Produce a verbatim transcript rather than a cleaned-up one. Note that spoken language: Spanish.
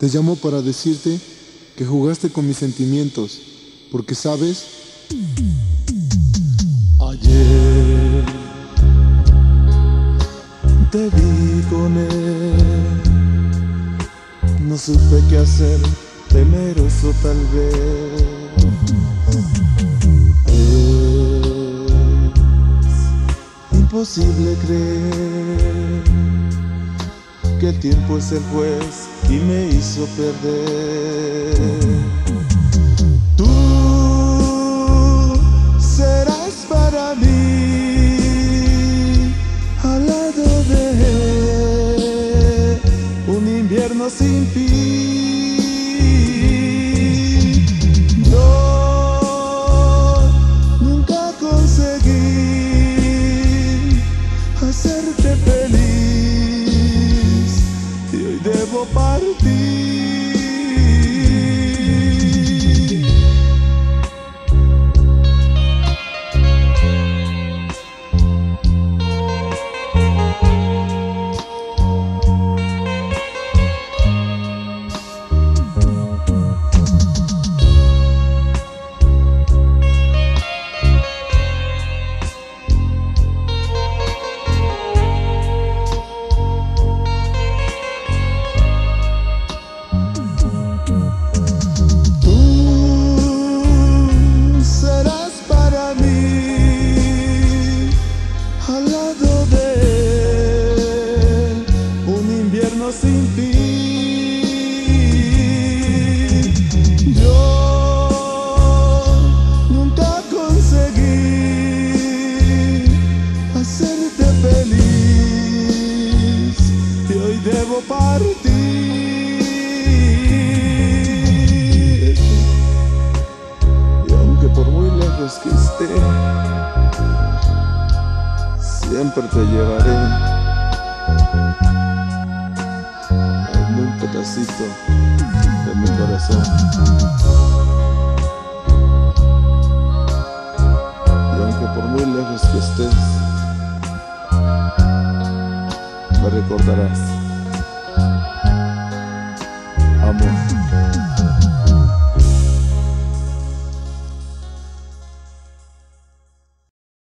Te llamo para decirte que jugaste con mis sentimientos, porque sabes, ayer te vi con él, no supe qué hacer, temeroso tal vez. Es imposible creer que el tiempo es el juez y me hizo perder. Tú serás para mí al lado de un invierno sin fin. Yo nunca conseguí hacerte feliz y hoy debo partir. Sin fin, yo nunca conseguí hacerte feliz y hoy debo partir. Y aunque por muy lejos que esté, siempre te llevaré un pedacito de mi corazón. Y aunque por muy lejos que estés, me recordarás.